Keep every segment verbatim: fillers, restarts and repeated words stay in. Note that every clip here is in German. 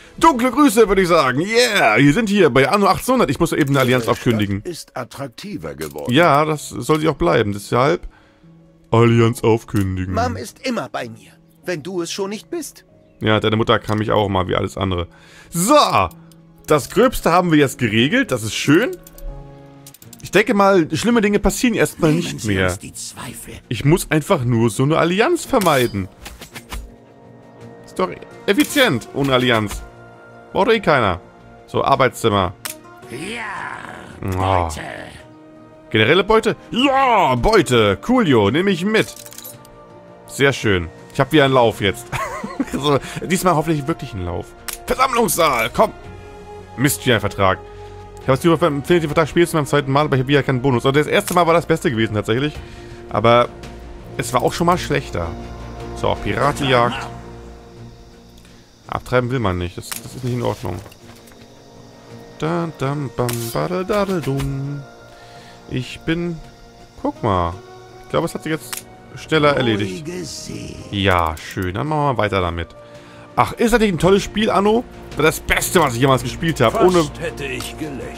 Dunkle Grüße, würde ich sagen. Yeah, wir sind hier bei Anno achtzehnhundert. Ich muss eben eine Allianz Ihre aufkündigen. Stadt ist attraktiver geworden. Ja, das soll sie auch bleiben. Deshalb Allianz aufkündigen. Mom ist immer bei mir, wenn du es schon nicht bist. Ja, deine Mutter kann mich auch mal wie alles andere. So, das Gröbste haben wir jetzt geregelt. Das ist schön. Ich denke mal, schlimme Dinge passieren erstmal nicht mehr. Ich muss einfach nur so eine Allianz vermeiden. Ist doch effizient ohne Allianz. Braucht eh keiner. So, Arbeitszimmer. Ja, Oh. Beute. Generelle Beute? Ja, Beute. Coolio, nehme ich mit. Sehr schön. Ich habe wieder einen Lauf jetzt. So, diesmal hoffentlich wirklich einen Lauf. Versammlungssaal, komm. Mist, wie ein Vertrag. Ich habe es über den Vertrag spielst beim zweiten Mal, aber ich habe wieder keinen Bonus. Und das erste Mal war das Beste gewesen tatsächlich. Aber es war auch schon mal schlechter. So, Piratenjagd. Abtreiben will man nicht. Das, das ist nicht in Ordnung. Dum, dum, bam, badel, dadel, dum. Ich bin... Guck mal. Ich glaube, es hat sich jetzt schneller erledigt. Ja, schön. Dann machen wir mal weiter damit. Ach, ist das nicht ein tolles Spiel, Anno? Das ist das Beste, was ich jemals gespielt habe. Ohne... hätte ich gelächelt.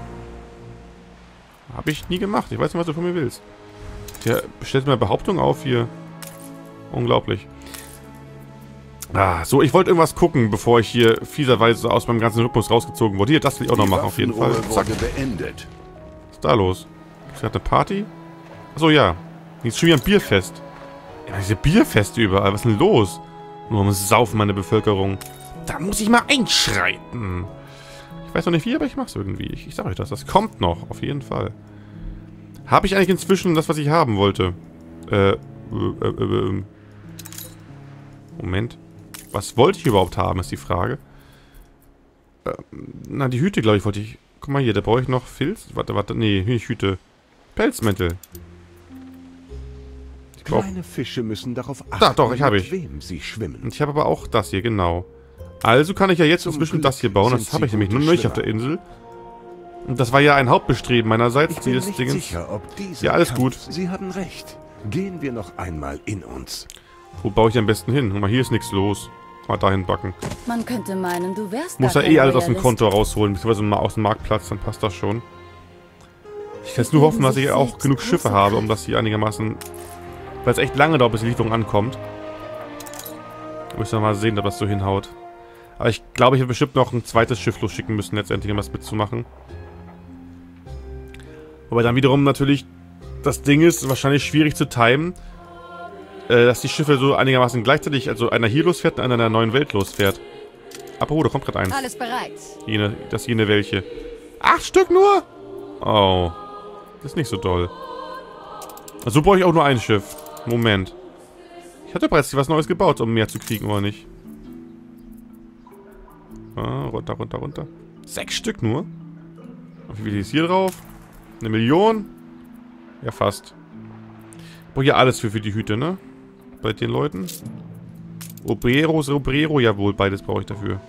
Habe ich nie gemacht. Ich weiß nicht, was du von mir willst. Der stellt mir Behauptungen auf hier. Unglaublich. Ah, so, ich wollte irgendwas gucken, bevor ich hier fieserweise aus meinem ganzen Rhythmus rausgezogen wurde. Hier, das will ich auch noch machen, auf jeden Fall. Zack. Beendet. Was ist da los? Ist gerade eine Party? Achso, ja. Hier ist schon wieder ein Bierfest. Ja, diese Bierfeste überall. Was ist denn los? Nur am Saufen, meine Bevölkerung. Da muss ich mal einschreiten. Ich weiß noch nicht wie, aber ich mach's irgendwie. Ich, ich sag euch das. Das kommt noch, auf jeden Fall. Habe ich eigentlich inzwischen das, was ich haben wollte? Äh, äh, äh, äh, Moment. Was wollte ich überhaupt haben, ist die Frage. Äh, na, die Hüte, glaube ich, wollte ich... Guck mal hier, da brauche ich noch Filz. Warte, warte, nee, nicht Hüte. Pelzmäntel. Ich brauch... Kleine Fische müssen darauf achten, Da, doch, ich habe ich. wem sie schwimmen. Und ich habe aber auch das hier, genau. Also kann ich ja jetzt inzwischen das hier bauen. Das habe ich nämlich nur nicht auf der Insel. Und das war ja ein Hauptbestreben meinerseits, dieses Dingens. Sicher, ob Ja, alles gut. Sie haben recht. Gehen wir noch einmal in uns. Wo baue ich am besten hin? Guck mal, hier ist nichts los. Mal dahin backen. Man könnte meinen, du wärst Muss gar ja eh kein alles aus dem Royalist. Konto rausholen, beziehungsweise mal aus dem Marktplatz, dann passt das schon. Ich kann jetzt nur hoffen, dass ich auch genug Schiffe habe, um das hier einigermaßen... Weil es echt lange dauert, bis die Lieferung ankommt. Da müssen wir mal sehen, ob das so hinhaut. Aber ich glaube, ich hätte bestimmt noch ein zweites Schiff losschicken müssen, letztendlich, um das mitzumachen. Wobei dann wiederum natürlich das Ding ist, wahrscheinlich schwierig zu timen, äh, dass die Schiffe so einigermaßen gleichzeitig, also einer hier losfährt und einer in der neuen Welt losfährt. Apropos, da kommt gerade eins. Alles bereit. Jene, das jene welche. Acht Stück nur? Oh. Das ist nicht so doll. So brauche ich auch nur ein Schiff. Moment. Ich hatte bereits was Neues gebaut, um mehr zu kriegen, oder nicht? Ah, runter, runter, runter. Sechs Stück nur? Und wie viel ist hier drauf? Eine Million? Ja, fast. Ich brauche hier alles für, für die Hüte, ne? Bei den Leuten. Obreros, Obrero, jawohl, beides brauche ich dafür.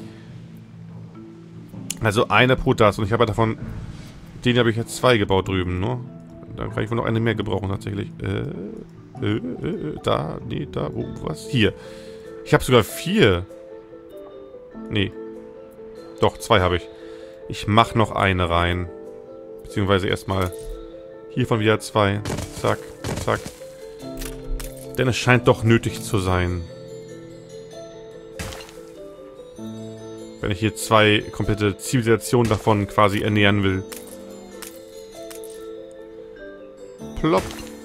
Also eine pro das. Und ich habe ja davon... Den habe ich jetzt zwei gebaut drüben, ne? Dann kann ich wohl noch eine mehr gebrauchen, tatsächlich. Äh, äh, äh, da, nee, da, wo, was? Hier. Ich habe sogar vier. Nee. Doch, zwei habe ich. Ich mache noch eine rein. Beziehungsweise erstmal hiervon wieder zwei. Zack, zack. Denn es scheint doch nötig zu sein. Wenn ich hier zwei komplette Zivilisationen davon quasi ernähren will. Plopp.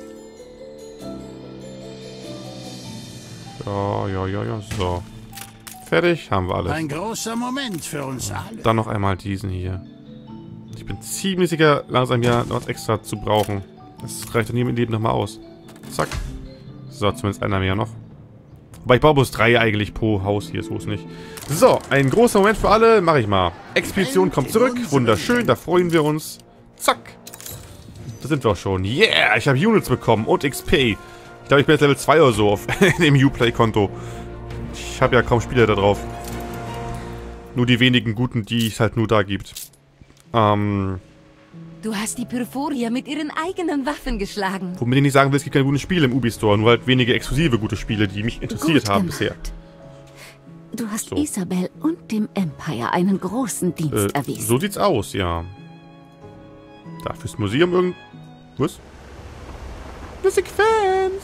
Ja, ja, ja, ja, so. Fertig, haben wir alles. Ein großer Moment für uns alle. Dann noch einmal diesen hier. Ich bin ziemlich sicher, langsam ja noch was extra zu brauchen. Das reicht dann hier im Leben nochmal aus. Zack. So, zumindest einer mehr noch. Wobei ich baue bloß drei eigentlich pro Haus hier, so ist nicht. So, ein großer Moment für alle. Mache ich mal. Expedition kommt zurück. Wunderschön, da freuen wir uns. Zack. Da sind wir auch schon. Yeah, ich habe Units bekommen und X P. Ich glaube, ich bin jetzt Level zwei oder so auf dem Uplay-Konto. Ich habe ja kaum Spieler da drauf. Nur die wenigen guten, die es halt nur da gibt. Ähm... Du hast die Perforia mit ihren eigenen Waffen geschlagen. Womit ich nicht sagen will, es gibt keine guten Spiele im Ubi-Store, nur halt wenige exklusive gute Spiele, die mich interessiert Gut haben gemacht. bisher. Du hast So. Isabel und dem Empire einen großen Dienst Äh, erwiesen. so sieht's aus, ja. Da fürs Museum irgend... Was? Eine Sequenz!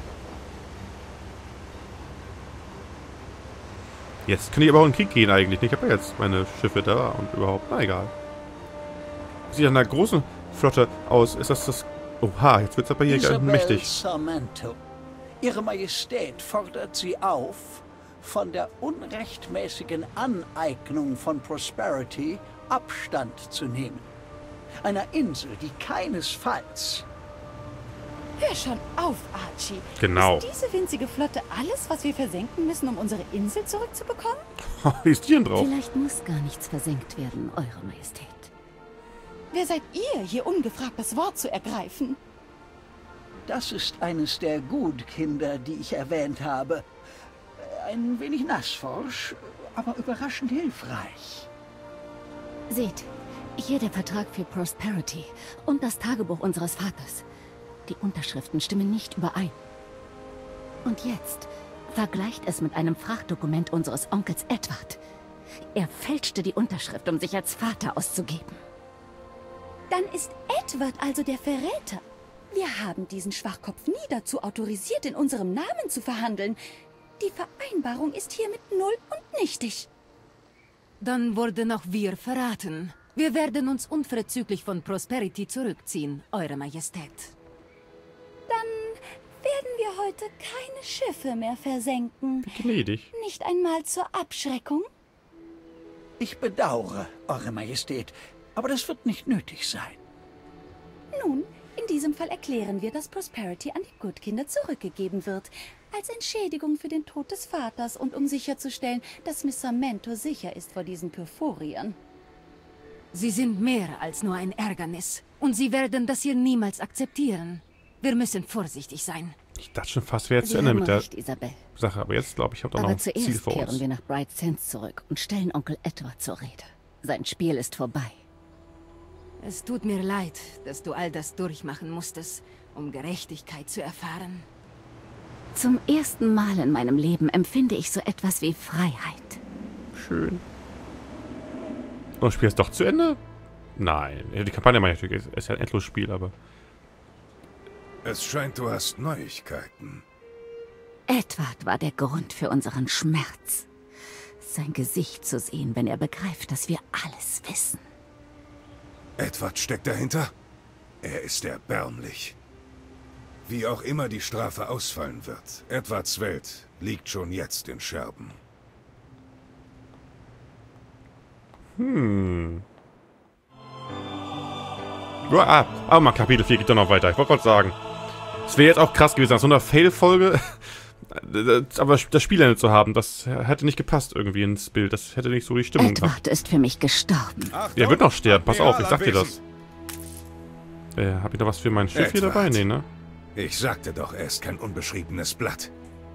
Jetzt kann ich aber auch in den Krieg gehen eigentlich. Ich habe ja jetzt meine Schiffe da und überhaupt... Na egal. Sieht nach einer großen Flotte aus. Ist das das... Oha, jetzt wird's aber hier Isabel mächtig. Sarmento. Ihre Majestät fordert Sie auf, von der unrechtmäßigen Aneignung von Prosperity Abstand zu nehmen. Einer Insel, die keinesfalls... Hör schon auf, Archie. Genau. Ist diese winzige Flotte alles, was wir versenken müssen, um unsere Insel zurückzubekommen? Wie ist die denn drauf? Vielleicht muss gar nichts versenkt werden, Eure Majestät. Wer seid ihr, hier ungefragt das Wort zu ergreifen? Das ist eines der Gutkinder, die ich erwähnt habe. Ein wenig nassforsch, aber überraschend hilfreich. Seht, hier der Vertrag für Prosperity und das Tagebuch unseres Vaters. Die Unterschriften stimmen nicht überein. Und jetzt vergleicht es mit einem Frachtdokument unseres Onkels Edward. Er fälschte die Unterschrift, um sich als Vater auszugeben. Dann ist Edward also der Verräter. Wir haben diesen Schwachkopf nie dazu autorisiert, in unserem Namen zu verhandeln. Die Vereinbarung ist hiermit null und nichtig. Dann wurden auch wir verraten. Wir werden uns unverzüglich von Prosperity zurückziehen, Eure Majestät. Dann werden wir heute keine Schiffe mehr versenken. Gnädig. Nicht einmal zur Abschreckung. Ich bedauere, Eure Majestät, aber das wird nicht nötig sein. Nun, in diesem Fall erklären wir, dass Prosperity an die Gutkinder zurückgegeben wird. Als Entschädigung für den Tod des Vaters und um sicherzustellen, dass Miss Sarmento sicher ist vor diesen Pyrphoriern. Sie sind mehr als nur ein Ärgernis. Und Sie werden das hier niemals akzeptieren. Wir müssen vorsichtig sein. Ich dachte schon fast, wäre jetzt Sie zu Ende haben mit der recht, Isabel. Sache. Aber jetzt, glaube ich, habe da noch Aber ein Ziel zuerst vor kehren uns. wir nach Bright Sands zurück und stellen Onkel Edward zur Rede. Sein Spiel ist vorbei. Es tut mir leid, dass du all das durchmachen musstest, um Gerechtigkeit zu erfahren. Zum ersten Mal in meinem Leben empfinde ich so etwas wie Freiheit. Schön. Und das Spiel ist doch zu Ende? Nein. Ja, die Kampagne meine ich natürlich. Ist ja ein Endlosspiel, aber... Es scheint, du hast Neuigkeiten. Edward war der Grund für unseren Schmerz. Sein Gesicht zu sehen, wenn er begreift, dass wir alles wissen. Edward steckt dahinter? Er ist erbärmlich. Wie auch immer die Strafe ausfallen wird, Edwards Welt liegt schon jetzt in Scherben. Hm. Ja, ah, aber mal Kapitel vier geht doch noch weiter. Ich wollte gerade sagen. Es wäre jetzt auch krass gewesen, nach so einer Fail-Folge aber das Spielende zu haben, das hätte nicht gepasst irgendwie ins Bild. Das hätte nicht so die Stimmung gehabt. Edward ist für mich gestorben. Er wird noch sterben, pass auf, ich sag dir das. Äh, hab ich noch was für mein Schiff hier dabei? Nee, ne? Ich sagte doch, er ist kein unbeschriebenes Blatt.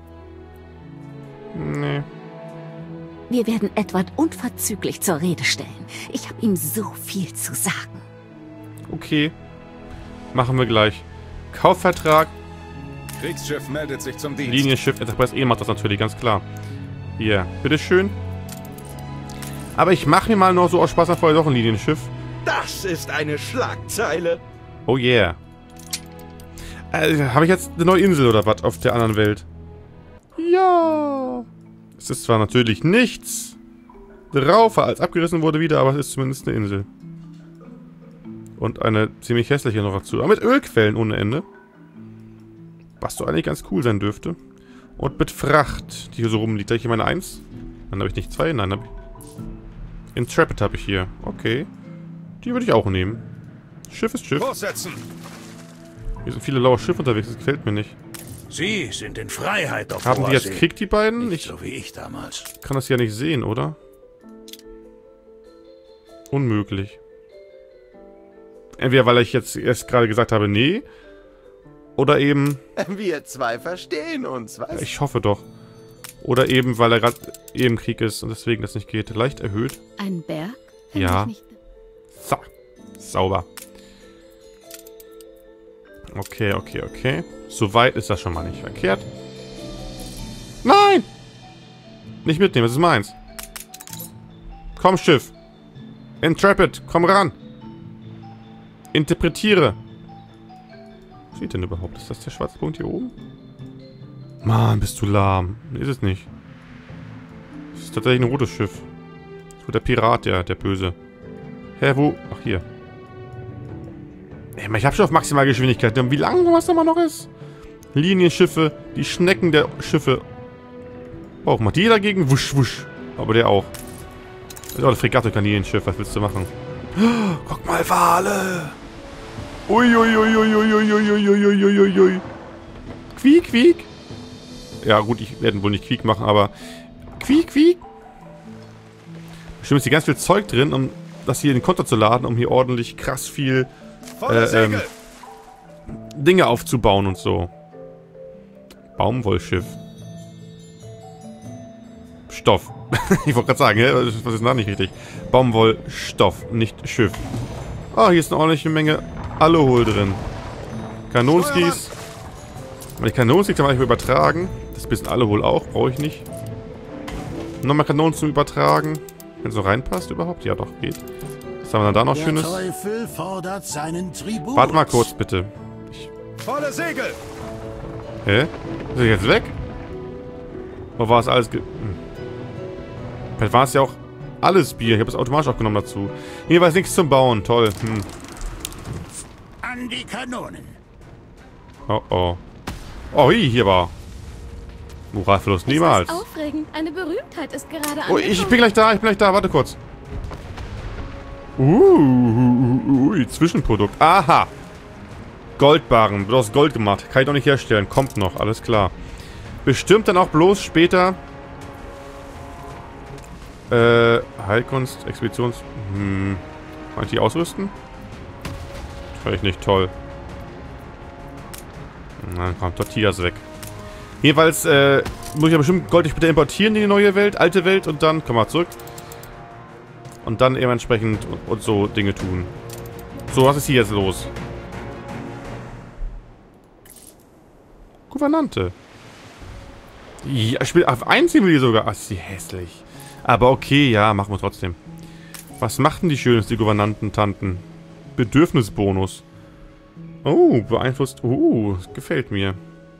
Nee. Wir werden Edward unverzüglich zur Rede stellen. Ich habe ihm so viel zu sagen. Okay. Machen wir gleich. Kaufvertrag. Kriegsschiff meldet sich zum Dienst. Linienschiff Enterprise E macht das natürlich, ganz klar. Hier, bitteschön. Aber ich mache mir mal noch so aus Spaß an Freude doch ein Linienschiff. Das ist eine Schlagzeile. Oh yeah. Äh, habe ich jetzt eine neue Insel oder was auf der anderen Welt? Ja. Es ist zwar natürlich nichts drauf, als abgerissen wurde wieder, aber es ist zumindest eine Insel. Und eine ziemlich hässliche noch dazu. Aber mit Ölquellen ohne Ende. Was doch eigentlich ganz cool sein dürfte. Und mit Fracht, die hier so rumliegt. Habe ich hier meine eins? Dann habe ich nicht zwei. Nein, habe ich... Intrepid habe ich hier. Okay. Die würde ich auch nehmen. Schiff ist Schiff. Vorsetzen. Hier sind viele laue Schiffe unterwegs. Das gefällt mir nicht. Sie sind in Freiheit auf Haben die jetzt Hoher See. Krieg, die beiden? Nicht Ich so wie ich damals. kann das ja nicht sehen, oder? Unmöglich. Entweder weil ich jetzt erst gerade gesagt habe, nee. Oder eben... Wir zwei verstehen uns, was? Ich hoffe doch. Oder eben, weil er gerade eben Krieg ist und deswegen das nicht geht. Leicht erhöht. Ein Berg? Wenn Ja. ich nicht- So. Sauber. Okay, okay, okay. Soweit ist das schon mal nicht verkehrt. Nein! Nicht mitnehmen, das ist meins. Komm, Schiff. Intrepid, komm ran. Interpretiere. Was steht denn überhaupt? Ist das der schwarze Punkt hier oben? Mann, bist du lahm. Ist es nicht. Das ist tatsächlich ein rotes Schiff. Das ist der Pirat, der, der Böse. Hä, wo? Ach, hier. Ey, ich hab schon auf Maximalgeschwindigkeit. Wie lang was da mal noch ist? Linienschiffe, die Schnecken der Schiffe. Oh, macht die dagegen? Wusch, wusch. Aber der auch. Das ist auch ein Fregatte-Kanilenschiff. Was willst du machen? Oh, guck mal, Wale. Uiuiuiuiuiuiuiuiuiuiui. Quiek, quiek. Ja, gut, ich werde wohl nicht quiek machen, aber... Quiek, quiek. Bestimmt ist hier ganz viel Zeug drin, um das hier in den Konter zu laden, um hier ordentlich krass viel... Äh, ähm, Dinge aufzubauen und so. Baumwollschiff. Stoff. Ich wollte gerade sagen, hä? Was ist da nicht richtig? Baumwollstoff, nicht Schiff. Ah, oh, hier ist eine ordentliche Menge Aluhol drin. Kanonskis. Wenn ich Kanonskis kann man nicht übertragen. Das bisschen Aluhol auch, brauche ich nicht. Nochmal Kanonen zum Übertragen. Wenn es so reinpasst überhaupt? Ja, doch, geht. Was haben wir dann da noch Der Schönes? Teufel fordert seinen Tribut. Warte mal kurz, bitte. Ich Volle Segel! Hä? Ist er jetzt weg? Oder war es alles ge... Hm. Vielleicht war es ja auch alles Bier. Ich habe es automatisch aufgenommen dazu. Jedenfalls nichts zum Bauen. Toll. Hm. An die Kanonen. Oh, oh. Oh, hi, hier war... Moralverlust niemals. Das ist aufregend. Eine Berühmtheit ist gerade Oh, ich bin gleich da. Ich bin gleich da. Warte kurz. Uh, uh, uh, uh, Zwischenprodukt. Aha. Goldbarren. Du hast Gold gemacht. Kann ich doch nicht herstellen. Kommt noch. Alles klar. Bestimmt dann auch bloß später... Äh, Heilkunst, Expeditions... Hm. Kann ich die ausrüsten? Vielleicht nicht. Toll. Dann kommt Tortillas weg. Jedenfalls, äh, muss ich ja bestimmt Gold später importieren in die neue Welt, alte Welt und dann, komm mal zurück. Und dann eben entsprechend und, und so Dinge tun. So, was ist hier jetzt los? Gouvernante. Ja, ich will auf einziehen will die sogar. Ach, ist sie hässlich. Aber okay, ja, machen wir trotzdem. Was machten die Schönes, die Gouvernanten-Tanten? Bedürfnisbonus. Oh, beeinflusst. Oh, gefällt mir.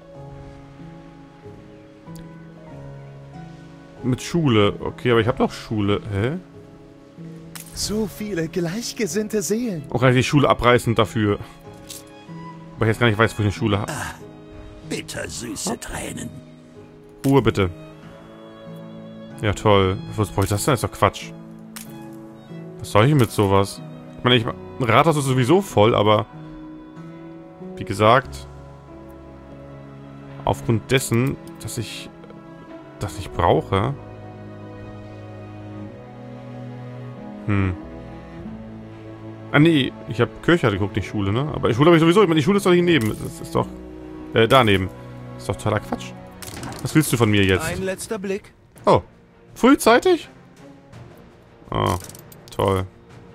Mit Schule. Okay, aber ich habe doch Schule. Hä? So viele gleichgesinnte Seelen. Auch kann ich die Schule abreißen dafür. Aber ich jetzt gar nicht weiß, wo ich eine Schule habe. Bittersüße Tränen. Ruhe bitte. Ja, toll. Was brauche ich das denn? Das ist doch Quatsch. Was soll ich mit sowas? Ich meine, ich, ein Rathaus ist sowieso voll, aber... Wie gesagt... Aufgrund dessen, dass ich... das ich brauche... Hm. Ah, nee. Ich habe Kirche geguckt, nicht Schule, ne? Aber die Schule habe ich sowieso. Ich meine, die Schule ist doch hier neben. Das ist doch... Äh, daneben. Das ist doch totaler Quatsch. Was willst du von mir jetzt? Ein letzter Blick. Oh. Frühzeitig? Oh, toll.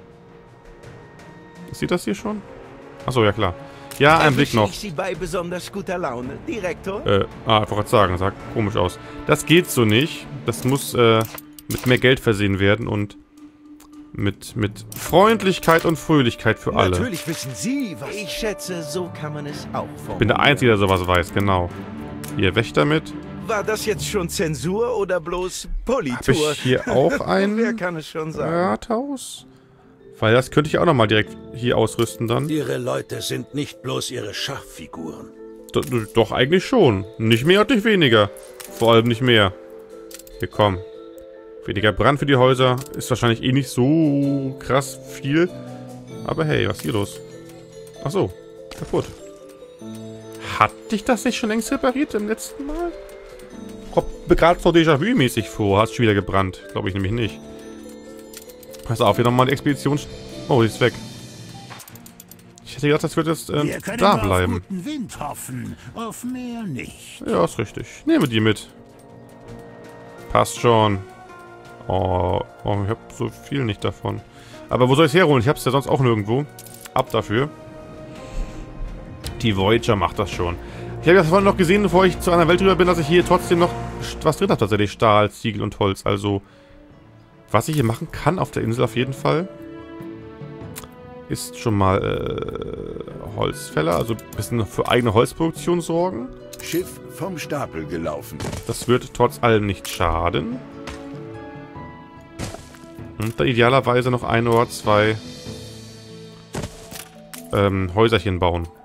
Sieht das hier schon? Achso, ja klar. Ja, ein Blick noch. Ich Sie bei besonders guter Laune, Direktor? Äh, ah, einfach was sagen. Das sah komisch aus. Das geht so nicht. Das muss, äh, mit mehr Geld versehen werden und mit, mit Freundlichkeit und Fröhlichkeit für alle. Natürlich wissen Sie, was... Ich schätze, so kann man es auch formulieren. Ich bin der Einzige, der sowas weiß, genau. Ihr Wächter mit. War das jetzt schon Zensur oder bloß Politur? Habe ich hier auch ein Wer kann es schon sagen? Rathaus? Weil das könnte ich auch nochmal direkt hier ausrüsten dann. Ihre Leute sind nicht bloß ihre Schachfiguren. Do, do, doch, eigentlich schon. Nicht mehr und nicht weniger. Vor allem nicht mehr. Hier, komm. Weniger Brand für die Häuser. Ist wahrscheinlich eh nicht so krass viel. Aber hey, was ist hier los? Ach so, kaputt. Hatte ich das nicht schon längst repariert im letzten Mal? Kommt mir gerade so Déjà-vu-mäßig vor. Hat es schon wieder gebrannt. Glaube ich nämlich nicht. Pass auf, hier nochmal die Expedition... Oh, die ist weg. Ich hätte gedacht, das wird jetzt äh, Wir können da nur bleiben. auf guten Wind hoffen, auf mehr nicht. Ja, ist richtig. Nehmen wir die mit. Passt schon. Oh, oh ich habe so viel nicht davon. Aber wo soll ich es herholen? Ich habe es ja sonst auch nirgendwo. Ab dafür. Die Voyager macht das schon. Ich habe ja vorhin noch gesehen, bevor ich zu einer Welt rüber bin, dass ich hier trotzdem noch was drin hat tatsächlich. Stahl, Ziegel und Holz. Also, was ich hier machen kann auf der Insel auf jeden Fall, ist schon mal äh, Holzfäller. Also ein bisschen für eigene Holzproduktion sorgen. Schiff vom Stapel gelaufen. Das wird trotz allem nicht schaden. Und dann idealerweise noch ein oder zwei ähm, Häuserchen bauen.